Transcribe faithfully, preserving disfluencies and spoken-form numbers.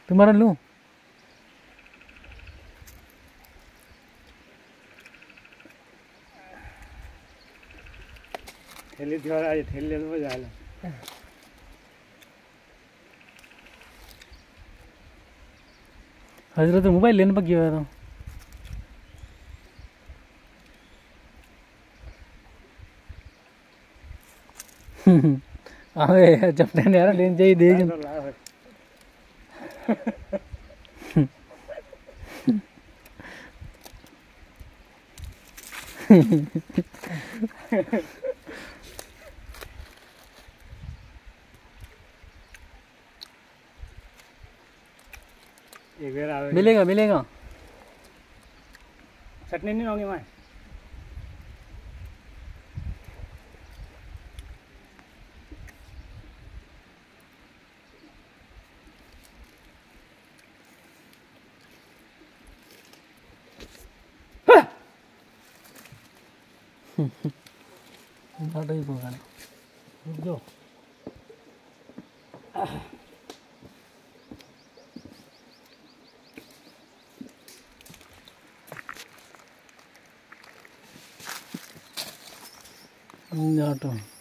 तुम्हारा लूँ? थैली थोड़ा आज थैली ले लो जाला हजरत मोबाइल लेने पर गया था। अबे चपटे ने यार लेन चाहिए देख मिलेगा मिलेगा चटनी नहीं होगी मैं ही होगा जो जाटो